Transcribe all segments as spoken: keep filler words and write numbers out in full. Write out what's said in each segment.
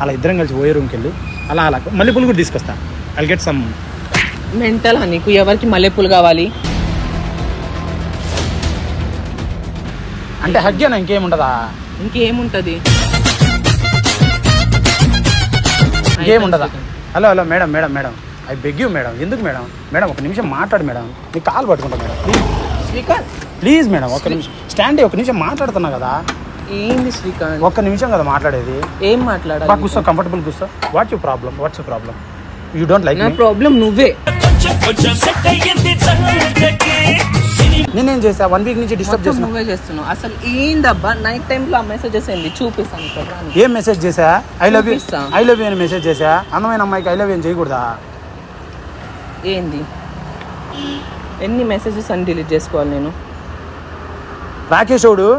అలా ఇద్దరం కలిసి ఓయే రూమ్కి వెళ్ళి అలా అలా మల్లెపూలు కూడా తీసుకొస్తా. ఐ గెట్ సమ్ మెంటల్ నీకు. ఎవరికి మల్లెపూలు కావాలి అంటే హగ్గానా ఇంకేముండదా? ఇంకేముంటది ఇంకేముండదా? Hello hello madam madam madam I beg you madam. ఎందుకు మేడం? మేడం ఒక నిమిషం మాట్లాడు మేడం. నీకు కాల్ పట్టుకుంటా madam please. Srikanth please madam ఒక నిమిషం స్టాండ్. ఒక నిమిషం మాట్లాడుతున్నా కదా. ఏంది శ్రీకాంత్? ఒక్క నిమిషం కదా మాట్లాడేది. ఏం మాట్లాడాలి? బాగా కూర్చో, కంఫర్టబుల్ కూర్చో. What you problem? What's you problem? You don't like నా ప్రాబ్లం నువ్వే. నేనేం చేసా? వన్ వీక్ నుంచి డిస్టర్బ్ చేస్తున్నా. నువ్వే చేస్తున్నావు. అసలు ఏందబ్బా నైట్ టైంలో ఆ మెసేజెస్ ఏంది? చూపిస్తాను కదా. ఏం మెసేజ్ చేసా? I love you I love you అని మెసేజ్ చేసా. అందమైన అమ్మాయికి ఐ లవ్ యూ అని చేయకూడదా? ఏంది ఎన్ని మెసేజెస్ అని డిలీట్ చేసుకోవాలి నేను? రాకేషోడు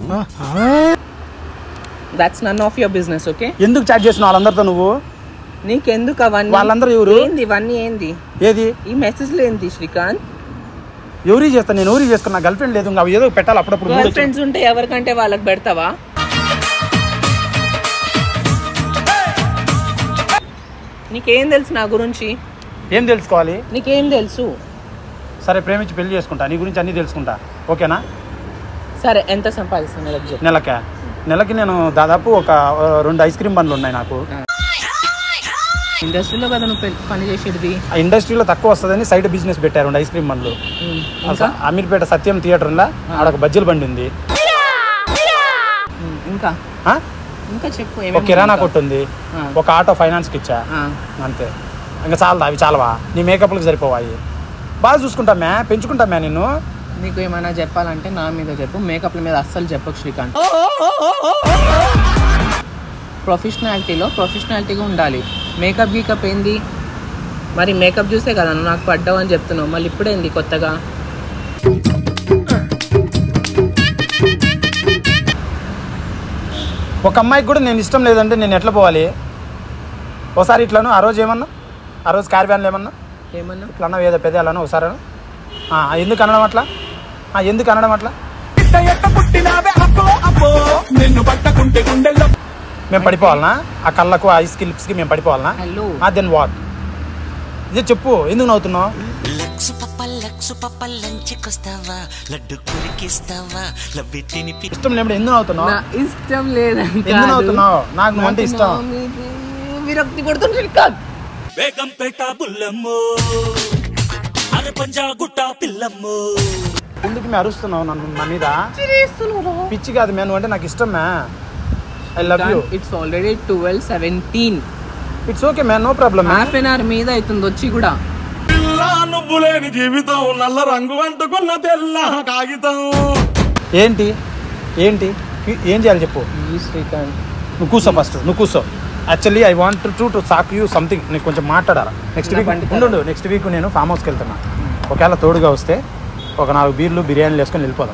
that's none of your business. Okay ఎందుకు చాట్ చేస్తున్నావు వాళ్ళందరితో నువ్వు? నీకెందుకు అవన్నీ? వాళ్ళందరూ ఎవరు? ఏంది ఇవన్నీ? ఏంది ఏది ఈ మెసేజ్లు? ఏంది శ్రీకాంత్? ఎవరి చేస్తాను నేను? ఎవరి చేసుకున్నా? గర్ల్ ఫ్రెండ్ లేదు, ఇంకా ఏదో పెట్టాలి అప్పుడప్పుడు. గర్ల్ ఫ్రెండ్స్ ఉంటే ఎవరికంటే వాళ్ళకి పెడతావా? నీకేం తెలుసు నా గురించి? ఏం తెలుసుకోవాలి? నీకేం తెలుసు? సరే ప్రేమించి పెళ్లి చేసుకుంటా, నీ గురించి అన్ని తెలుసుకుంటా. ఓకేనా? సరే ఎంత సంపాదిస్తాను నెలకు చెప్పు. నెలకా? నెలకి నేను దాదాపు ఒక రెండు ఐస్ క్రీమ్ బండ్లు ఉన్నాయి నాకు. ఇండస్ట్రీలో కదా నువ్వు పని చేసేది? ఆ ఇండస్ట్రీలో తక్కువ వస్తుందని సైడ్ బిజినెస్ పెట్టారు రెండు ఐస్ క్రీమ్ బండ్లు. అమీర్పేట సత్యం థియేటర్ ఉందా, ఆడ ఒక బజ్జీల బండి ఉంది. ఇంకా ఇంకా చెప్పు. ఒక కిరాణా కొట్టు ఉంది, ఒక ఆటో ఫైనాన్స్కి ఇచ్చా, అంతే. ఇంకా చాలదా? అవి చాలవా? నీ మేకప్లకు సరిపోవాయి. బాగా చూసుకుంటా మ్యా, పెంచుకుంటా మ్యా నిన్ను. నీకు ఏమైనా చెప్పాలంటే నా మీద చెప్పు, మేకప్ల మీద అస్సలు చెప్పకు శ్రీకాంత్. ప్రొఫెషనాలిటీలో ప్రొఫెషనాలిటీగా ఉండాలి. మేకప్ గీకప్ ఏంది మరి? మేకప్ చూసే కదా నువ్వు నాకు పడ్డావు అని చెప్తున్నావు, మళ్ళీ ఇప్పుడేంది కొత్తగా? ఒక అమ్మాయికి కూడా నేను ఇష్టం లేదంటే నేను ఎట్లా పోవాలి? ఒకసారి ఇట్లాను, ఆ రోజు ఏమన్నా, ఆ రోజు క్యారవాన్లు ఏమన్నా ఏమన్నా ఇట్లా అన్నా, ఏదో పెద్ద అలాను ఒకసారి ఎందుకు అనడం అట్లా? ఎందుకు అనడం అట్లా? మేము పడిపోవాలనా? ఆ కళ్ళకు ఆ ఐస్ లిప్స్కి మేము పడిపోవాలనా? Then what? ఇదే చెప్పు, ఎందుకు నవ్వుతున్నావు? ఇష్టం లేకపోతే ఎందుకు నవ్వుతున్నావు? ఇష్టం లేదు. ఎందుకు నవ్వుతున్నావు? నాకు నువ్వు అంటే ఇష్టం. విరక్తి కొడుతుంది. ఎందుకు మేము అరుస్తున్నావు నన్ను నా మీద? పిచ్చి కాదు మే, నువ్వు అంటే నాకు ఇష్టం మ్యా. I love you. It's already twelve seventeen. It's okay man, no problem. Half an hour మీద అవుతుంది వచ్చి కూడా. నువ్వు లేని జీవితం నల్ల రంగు అంటుకున్న తెల్ల కాగితం. ఏంటి ఏంటి ఏం చేయాలి చెప్పు? శ్రీకాంత్ నువ్వు కూర్చో ఫస్ట్, నువ్వు కూర్చో. Actually I want to to talk you something. నీకు కొంచెం మాట్లాడాలా. నెక్స్ట్ వీక్ ఉండు, నెక్స్ట్ వీక్ నేను ఫామ్ హౌస్కి వెళ్తున్నా. ఒకవేళ తోడుగా వస్తే ఒక నాలుగు బీర్లు బిర్యానీలు వేసుకొని వెళ్ళిపోదాం.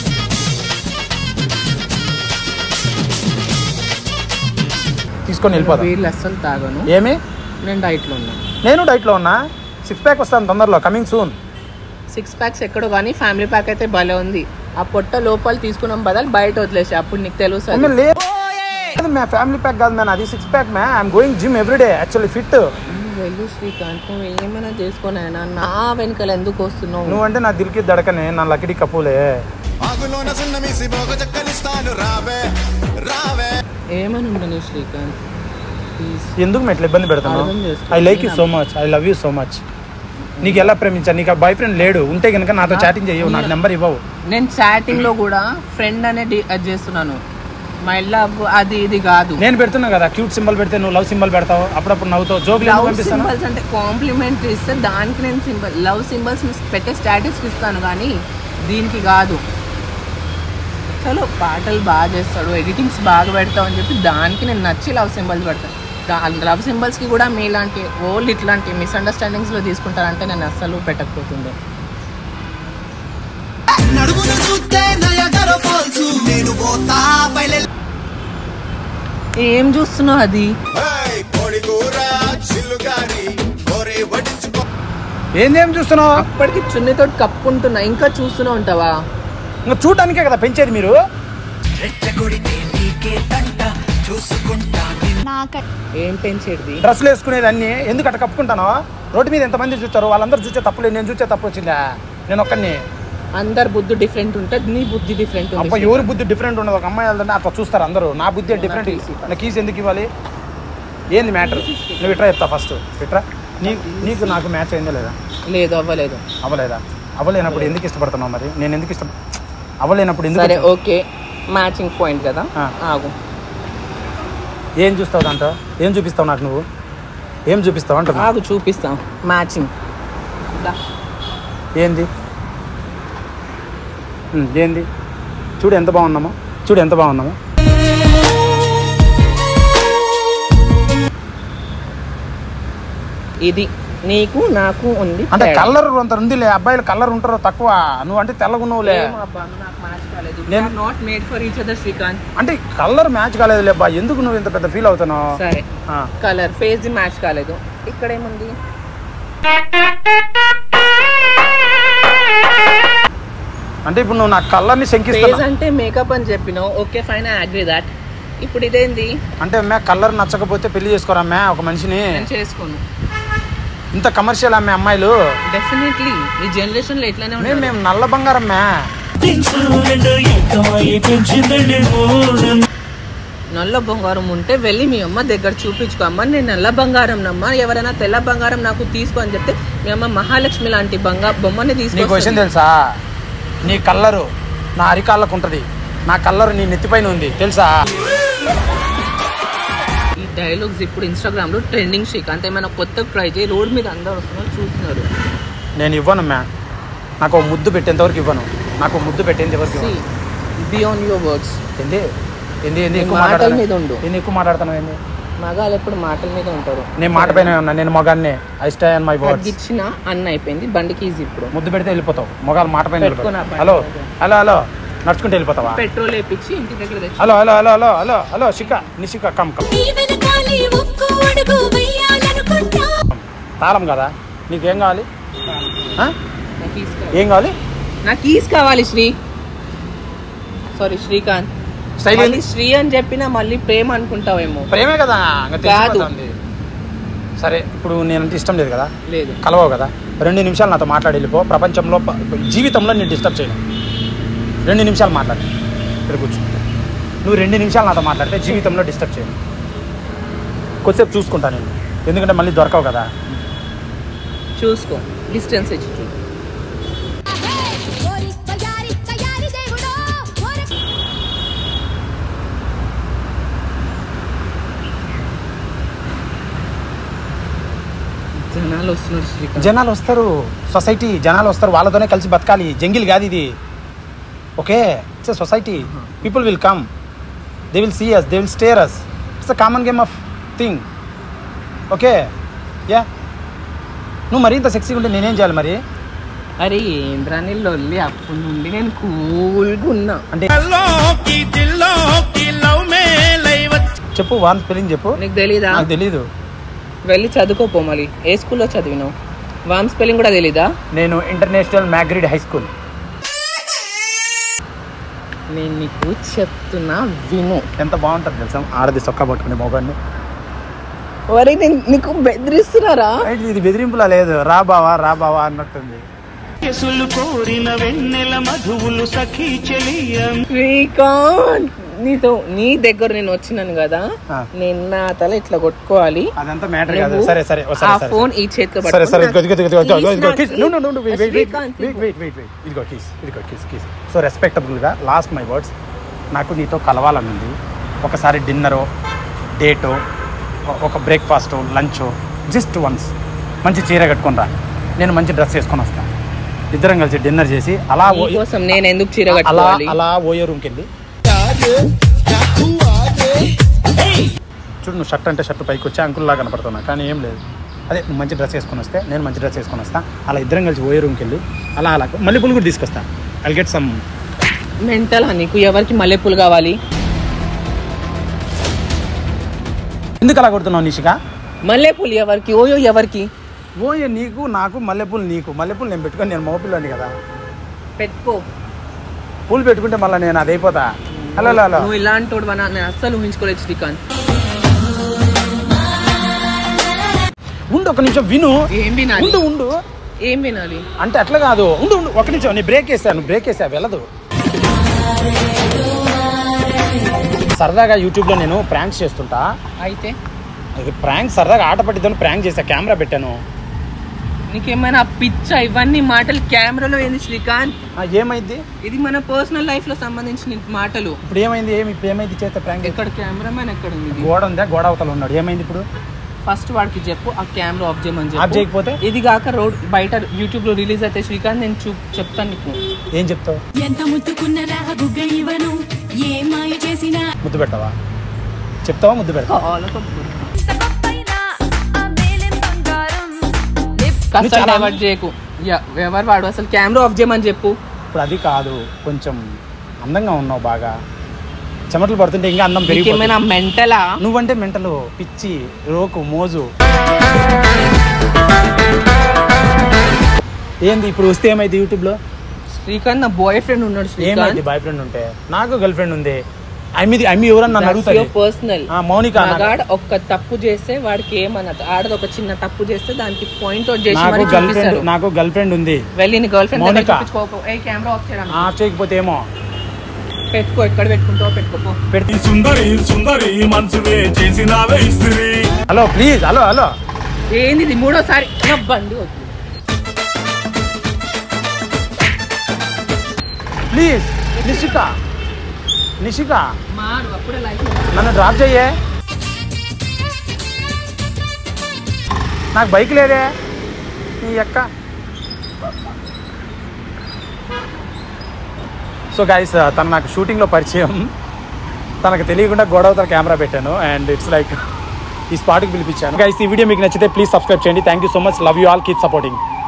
తీసుకొని వెళ్ళిపోదాం. బీర్లు అస్సలు తాగను. ఏమి? నేను డైట్లో ఉన్నా. నేను డైట్లో ఉన్నా. సిక్స్ ప్యాక్ వస్తాను తొందరలో, కమింగ్ సూన్. సిక్స్ ప్యాక్స్ ఎక్కడో కానీ ఫ్యామిలీ ప్యాక్ అయితే భలే ఉంది. ఆ పొట్ట లోపల తీసుకున్నాం బదులు బయట వదిలేసి, అప్పుడు నీకు తెలుసు. లేదు మ్యా, ఫ్యామిలీ ప్యాక్ కాదు మ్యాన్, అది సిక్స్ ప్యాక్ మ్యా. I'm going gym everyday, actually fit. వెళ్ళు శ్రీకాంత్, నువ్వు ఏమైనా చేసుకోనైనా నా వెనకాల ఎందుకు వస్తున్నావు? నువ్వు అంటే నా దిల్కి దడకనే, నా లకిడి కపూలే. ఏమని ఉండను శ్రీకాంత్, ఎందుకు మెట్ల ఇబ్బంది పెడతాను? I like you so much, I love you so much. నీకు ఎలా ప్రేమించా? నీకు బాయ్ ఫ్రెండ్ లేడు, ఉంటే కనుక నాతో చాటింగ్ చేయవు, నాకు నెంబర్ ఇవ్వవు. నేను చాటింగ్ లో కూడా ఫ్రెండ్ అనేది అది చేస్తున్నాను. మై లవ్ అది ఇది కాదు. నేను పెడుతున్నా కదా క్యూట్ సింబల్ పెడితే నువ్వు లవ్ సింబల్ పెడతావు, అప్పుడప్పుడు నవ్వుతావు. జోక్ సింబల్స్ అంటే కాంప్లిమెంట్ ఇస్తే దానికి నేను సింబల్ లవ్ సింబల్స్ పెట్టే స్టేటస్ ఇస్తాను, కానీ దీనికి కాదు. చలో పాటలు బాగా చేస్తాడు, ఎడిటింగ్స్ బాగా పెడతావు అని చెప్పి దానికి నేను నచ్చి లవ్ సింబల్స్ పెడతాను. లవ్ సింబల్స్కి కూడా మీలాంటి ఓల్డ్ ఇట్లాంటి మిస్అండర్స్టాండింగ్స్లో తీసుకుంటారంటే నేను అస్సలు పెట్టకపోతుండే. ఏం చూస్తున్నావు? అది ఏందేం చూస్తున్నావు? అప్పటికి చున్నీతో కప్పుకుంటున్నా, ఇంకా చూస్తూనే ఉంటావా? ఇంకా చూడటానికే కదా పెంచేది మీరు. చూసుకుంటా ఏం పెంచేది డ్రెస్సులు వేసుకునేది అన్ని ఎందుకు అట్లా కప్పుకుంటాను? రోడ్డు మీద ఎంతమంది చూస్తారు, వాళ్ళందరూ చూసే తప్పులేదు, నేను చూసే తప్పు వచ్చిందా? నేను ఒక్కడిని. అందరు బుద్ధి డిఫరెంట్ ఉంటుంది, నీ బుద్ధి డిఫరెంట్ అబ్బా ఎవరి బుద్ధి డిఫరెంట్ ఉండదు. ఒక అమ్మాయి వెళ్తుంటే అట్లా చూస్తారు అందరూ. నా బుద్ధి డిఫరెంట్. నా కీస్ ఎందుకు ఇవ్వాలి? ఏంది మ్యాటర్? నువ్వు ఇట్రా చెప్తా ఫస్ట్. ఇట్రా. నీ నీకు నాకు మ్యాచ్ అయిందా లేదా? లేదు, అవ్వలేదు. అవ్వలేదా? అవ్వలేనప్పుడు ఎందుకు ఇష్టపడుతున్నావు మరి? నేను ఎందుకు ఇష్టం అవ్వలేనప్పుడు ఎందుకు? సరే ఓకే, మ్యాచింగ్ పాయింట్ కదా, ఆగు. ఏం చూస్తావు దాంట్లో? ఏం చూపిస్తావు నాకు? నువ్వు ఏం చూపిస్తావు అంటే? ఆగు, చూపిస్తాం మ్యాచింగ్. ఏంది ఏంది? చూడు ఎంత బాగున్నామో, చూడు ఎంత బాగున్నామో. ఇది నీకు నాకు ఉంది అంటే కలర్ అంత ఉందిలే. అబ్బాయిలు కలర్ ఉంటారు తక్కువ, నువ్వు అంటే తెల్లగా ఉన్నావులే. అంటే కలర్ మ్యాచ్ కాలేదులే అబ్బా. ఎందుకు నువ్వు ఇంత పెద్ద ఫీల్ అవుతున్నావు? సరే కలర్ ఫేస్ మ్యాచ్ కాలేదు. ఇక్కడ ఏముంది? అంటే ఇప్పుడు నువ్వు నా కలర్ని శంకిస్తావు అంటే మేకప్ అని చెప్పినావు. Okay fine, I agree that. ఇప్పుడు ఇదేంది అంటే మ్యా కలర్ నచ్చకపోతే పెళ్లి చేసుకోరా మ్యా ఒక మనిషిని? చేసుకోను. ఇంత కమర్షియల్ అమ్మే అమ్మాయిలు డెఫినెట్లీ ఈ జనరేషన్ లో ఎట్లానే మేము మేము నల్ల బంగారం మ్యా. నల్ల బంగారం ఉంటే వెళ్ళి మీ అమ్మ దగ్గర చూపించుకో. అమ్మ నేను నల్ల బంగారం నమ్మ, ఎవరైనా తెల్ల బంగారం నాకు తీసుకో అని చెప్తే మీ అమ్మ మహాలక్ష్మి లాంటి బంగారు బొమ్మని తీసుకో. నీకు విషయం తెలుసా? నీ కల్లరు నా అరికాళ్ళకు ఉంటుంది, నా కల్లరు నీ నెత్తిపైన ఉంది తెలుసా? ఈ డైలాగ్స్ ఇప్పుడు ఇన్స్టాగ్రామ్ లో ట్రెండింగ్ షేక్. అంతే ఏమైనా కొత్త ట్రై చేయి. రోడ్ మీద అందరూ వస్తున్నారు, చూస్తున్నారు. నేను ఇవ్వను మ్యా. నాకు ముద్దు పెట్టేంతవరకు ఇవ్వను. నాకు ముద్దు పెట్టేంతవరకు బియాండ్ యువర్ వర్డ్స్. ఏంది ఏంది ఏంది ఎక్కువ మాటల మీద ఉండు. ఏంది ఎక్కువ మాట్లాడుతున్నావు? ఏంది? మగాళ్ళు ఎప్పుడు మాటల మీద ఉంటారు. నేను మాట పైన ఉన్నా. నేను మగాన్ని. I stay on my words. ఇచ్చిన అన్న అయిపోయింది, బండికి ఈజీ. ఇప్పుడు ముద్దు పెడితే వెళ్ళిపోతావు. మొగాలు మాట పైన వెళ్ళిపోతావు. హలో హలో హలో నడుచుకుంటే వెళ్ళిపోతావా? పెట్రోల్ వేపించి ఇంటి దగ్గర తెచ్చి. Hello hello hello hello hello hello Shikha Nishikha come come. తాళం కదా నీకేం కావాలి? ఏం కావాలి? నాకు కీస్ కావాలి శ్రీ. సారీ శ్రీకాంత్. స్టైల్ శ్రీ అని చెప్పినా మళ్ళీ ప్రేమ అనుకుంటావేమో. ప్రేమే కదా. కాదు. సరే ఇప్పుడు నేనంటే ఇష్టం లేదు కదా, లేదు కలవవు కదా. రెండు నిమిషాలు నాతో మాట్లాడి వెళ్ళిపో. ప్రపంచంలో జీవితంలో నేను డిస్టర్బ్ చేయను. రెండు నిమిషాలు మాట్లాడి ఇక్కడ కూర్చో. నువ్వు రెండు నిమిషాలు నాతో మాట్లాడితే జీవితంలో డిస్టర్బ్ చేయను. కొద్దిసేపు చూసుకుంటా నేను, ఎందుకంటే మళ్ళీ దొరకవు కదా. చూసుకో, డిస్టెన్స్ ఇచ్చి చూ. జనాలు వస్తున్నారు శ్రీకాంత్. జనాలు వస్తారు, సొసైటీ జనాలు వస్తారు, వాళ్ళతోనే కలిసి బతకాలి. జంగిల్ కాదు ఇది. Okay, it's a society. People will come, they will see us, they will stare us. It's a common game of thing. Okay yeah. నువ్వు మరీ ఇంత సెక్సీగా ఉంటే నేనేం చేయాలి మరి? అరే ఏంద్రా నీ లొల్లి? అప్పటి నుండి నేను కూల్గా ఉన్నా. అంటే చెప్పు, వాన్ స్పెల్లింగ్ చెప్పు. నీకు తెలీదా? నాకు తెలీదు. వెళ్ళి చదువుకోపో. మళ్ళీ ఏ స్కూల్లో చదివినావు? వామ్ స్పెల్లింగ్ కూడా తెలీదా? నేను ఇంటర్నేషనల్ మ్యాగ్రిడ్ హై స్కూల్. నేను నీకు చెప్తున్నా విను. ఎంత బాగుంటుంది తెలుసా ఆడది సొక్కా పట్టుకునే మొగాన్ని. వరే నేను నీకు బెదిరిస్తున్నారా? ఇది బెదిరింపులా లేదు, రా బావా రా బావా అన్నట్టుంది. శ్రీకాంత్, నీతో నీ దగ్గర నేను వచ్చినాను కదా, నేను నా తల ఇట్లా కొట్టుకోవాలి. అదంతా మ్యాటర్ కాదు. సరే సరే ఆ ఫోన్ ఈ చేతితో సరే సరే ఇదిగో ఇదిగో ఇదిగో ఇదిగో kiss. No no no wait wait wait wait wait wait ఇదిగో కిస్, ఇదిగో కిస్ కిస్. సో రెస్పెక్టబుల్ గా లాస్ట్ మై వర్డ్స్. నాకు నీతో కలవాలని ఉంది. ఒకసారి డిన్నరో డేటో ఒక బ్రేక్ఫాస్ట్ లంచ్ జస్ట్ వన్స్. మంచి చీర కట్టుకొని రా, నేను మంచి డ్రెస్ వేసుకొని వస్తాను. ఇద్దరం కలిసి డిన్నర్ చేసి అలా కోసం నేను ఎందుకు చీర అలా కట్టుకోవాలి? అలా ఓయో రూమ్కి వెళ్ళి చూడు, నువ్వు షర్ట్ అంటే షర్ట్ పైకి వచ్చి అంకుల్లా కనపడుతున్నా, కానీ ఏం లేదు. అదే నువ్వు మంచి డ్రెస్ వేసుకొని వస్తే నేను మంచి డ్రెస్ వేసుకొని వస్తా. అలా ఇద్దరం కలిసి ఓయో రూమ్కి వెళ్ళి అలా అలా మల్లెపూలు కూడా తీసుకొస్తా. I'll get some. మెంటల్ నీకు? ఎవరికి మల్లెపూలు కావాలి? ఎందుకు అలా కొడుతున్నావు నిషిక? మల్లెపూలు ఎవరికి? ఓయో ఎవరికి? ఓయో నీకు నాకు, మల్లెపూలు నీకు. మల్లెపూలు నేను పెట్టుకొని నేను మగపిల్లని కదా. పెట్టుకో. పూలు పెట్టుకుంటే మళ్ళీ నేను అది అయిపోతా. హలో హలో నువ్వు ఇలాంటి వాడు నేను అస్సలు ఊహించుకోలేదు శ్రీకాంత్. ఉండు ఒక నిమిషం విను. ఏం వినాలి? ఉండు ఉండు ఏం వినాలి అంటే అట్లా కాదు. ఉండు ఉండు ఒక నిమిషం. నీ బ్రేక్ వేసాను, బ్రేక్ వేసా వెళ్ళదు. సరదాగా యూట్యూబ్లో నేను ప్రాంక్స్ చేస్తుంటా. అయితే అది ప్రాంక్ సరదాగా ఆట పట్టిద్దాను ప్రాంక్ చేసా, కెమెరా పెట్టాను. నీకేమైనా పిచ్చ ఇవన్నీ మాటలు కెమెరాలో ఏంది శ్రీకాంత్? ఏమైంది? ఇది మన పర్సనల్ లైఫ్ లో సంబంధించిన మాటలు. ఇప్పుడు ఏమైంది? ఏమి ఇప్పుడు ఏమైంది చేస్తే ప్రాంక్? ఎక్కడ కెమెరామెన్ ఎక్కడ ఉంది? గోడ ఉందా? గోడ అవతల ఉన్నాడు. ఏమైంది ఇప్పుడు? ఫస్ట్ వాడికి చెప్పు ఆ కెమెరా ఆఫ్ చేయమని చెప్పు. ఆఫ్ చేయకపోతే ఇది కాక రోడ్ బయట యూట్యూబ్ లో రిలీజ్ అయితే శ్రీకాంత్ నేను చూ చెప్తాను నీకు. ఏం చెప్తావు? ఎంత ముద్దుకున్నరా బుగ్గ ఏ మాయ చేసినా ముద్దు పెట్టవా? చెప్తావా? ముద్దు పెడతావా? చేయకు ఎవరు వాడు అసలు కెమెరా ఆఫ్ చేయమని చెప్పు. ఇప్పుడు అది కాదు, కొంచెం అందంగా ఉన్నావు బాగా, చెమటలు పడుతుంటే ఇంకా అందం పెరిగి. ఏమైనా మెంటలా? నువ్వంటే మెంటలు, పిచ్చి, రోకు, మోజు. ఏంది ఇప్పుడు వస్తే ఏమైంది యూట్యూబ్ లో? శ్రీకాంత్ నా బాయ్ ఫ్రెండ్ ఉన్నాడు. ఏమైంది బాయ్ ఫ్రెండ్ ఉంటే? నాకు గర్ల్ ఫ్రెండ్ ఉంది. ఐమిది ఐమి ఎవరన్నా నన్ను అడుగుతారు. పర్సనల్. మౌనిక మగాడు ఒక్క తప్పు చేస్తే వాడికి ఏమన్నది, ఆడది ఒక చిన్న తప్పు చేస్తే దానికి పాయింట్ అవుట్ చేసి నాకు గర్ల్ ఫ్రెండ్ నాకు గర్ల్ ఫ్రెండ్ ఉంది. వెళ్ళి నీ girlfriend Mounika camera off చేయడం ఆఫ్ చేయకపోతే ఏమో పెట్టుకో, ఎక్కడ పెట్టుకుంటావో పెట్టుకో. పెట్టి సుందరి సుందరి మనసునే చేసినావే ఇస్త్రీ. Hello please. హలో హలో ఏంది ఇది మూడోసారి నా బండి వద్దు ప్లీజ్. నిషిక నిషిక మాడు అప్పుడే లైఫ్ నన్ను డ్రాప్ చెయ్యే. నాకు బైక్ లేదే నీ అక్క. సో గైస్ తను నాకు షూటింగ్లో పరిచయం. తనకు తెలియకుండా గోడవతల కెమెరా పెట్టాను అండ్ ఇట్స్ లైక్ ఈ స్పాట్కి పిలిపించాను. గైస్ ఈ వీడియో మీకు నచ్చితే ప్లీజ్ సబ్స్క్రైబ్ చేయండి. Thank you so much. Love you all. Keep supporting.